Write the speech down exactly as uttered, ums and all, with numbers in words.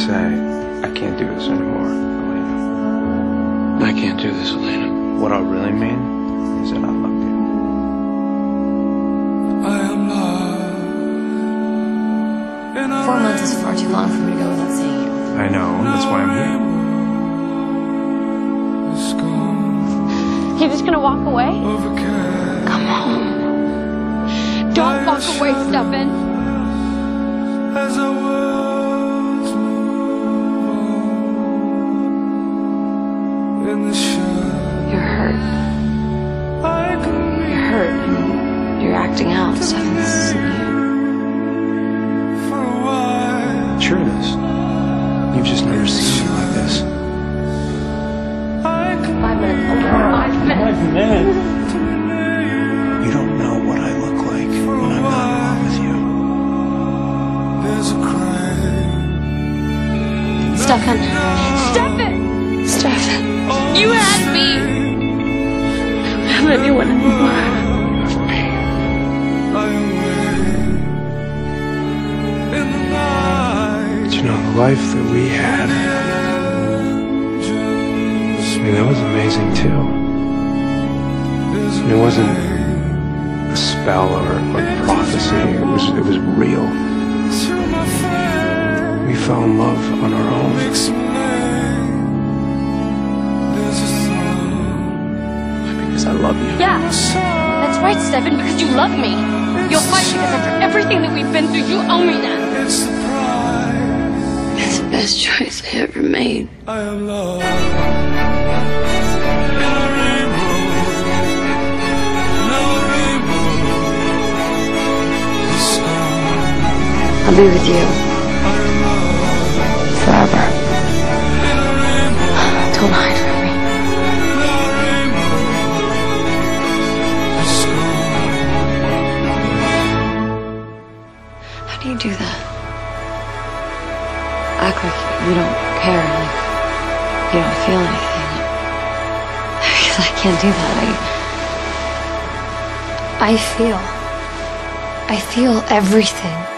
say, I can't do this anymore, Elena. I can't do this, Elena. What I really mean is that I love you. I am lost. Four months is far too long for me to go without seeing you. I know, that's why I'm here. You're just gonna walk away? Come home. Don't walk away, Stefan. As our worlds move on in the shadow. You're hurt. You're hurt and you're acting out, Stefan. This isn't you. For a while. Sure it is. You've just never seen me like this. Five minutes. Oh, five minutes. Five minutes? You don't know what I look like when I'm not in love with you. There's a cry. Stefan. Stefan! Stefan. You had me! I don't have anyone anymore. I am waiting in the night. But you know, the life that we had, I mean, that was amazing too. It wasn't a spell or, or prophecy. It was it was real. We fell in love on our own. Because I love you. Yeah, that's right, Stefan, because you love me. You'll fight because after everything that we've been through, you owe me that. It's the pride. It's the best choice I ever made. I am lost. I'll be with you. Forever. Don't hide from me. How do you do that? Act like you don't care, like you don't feel anything. Because I can't do that. I, I feel. I feel everything.